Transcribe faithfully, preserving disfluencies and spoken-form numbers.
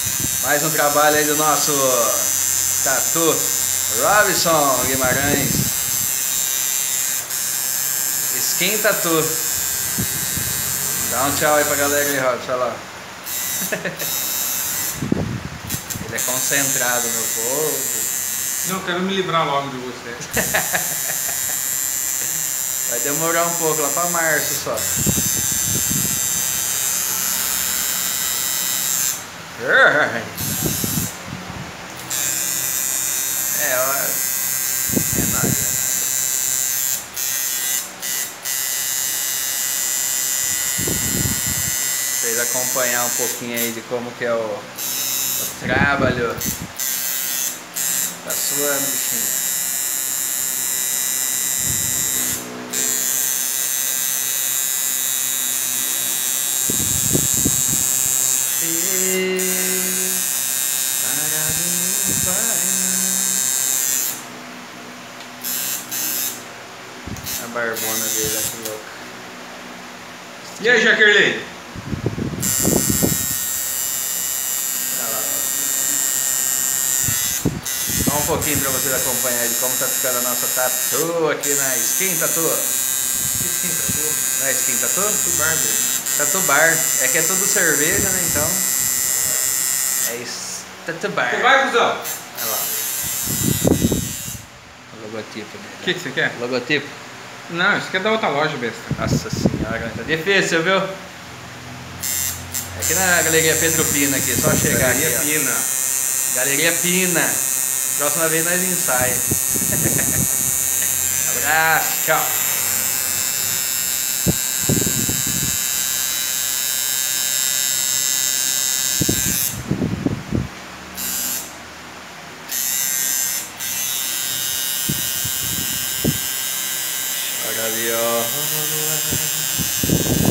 Mais um trabalho aí do nosso tatu Robson Guimarães. Skin Tatu. Dá um tchau aí pra galera aí, Robson. Olha lá. Ele é concentrado, meu povo. Não, quero me livrar logo de você. Vai demorar um pouco, lá pra março só. É, ó. É nóis, é nóis. Vocês acompanhar um pouquinho aí de como que é o, o trabalho. Tá suando, bichinho. A barbona dele, olha que louco. E aí, Jaqueline? Olha lá. Só um pouquinho pra vocês acompanharem de como tá ficando a nossa tatu aqui na Skin Tatu. Que skin tatu? Não é Skin Tatu? Tatu Barber. Tatu Bar. É que é tudo cerveja, né? Então. É isso. Tatu Bar. Você vai, cuzão? Olha lá. O logotipo O dele. que, que você quer? Logotipo? Não, isso aqui é da outra loja, besta. Nossa senhora, tá difícil, viu? É aqui na Galeria Pedro Pina aqui, só chegar aqui, Galeria ó. Pina. Galeria Pina. Próxima vez nós ensaiamos. Abraço, tchau. Chora viola.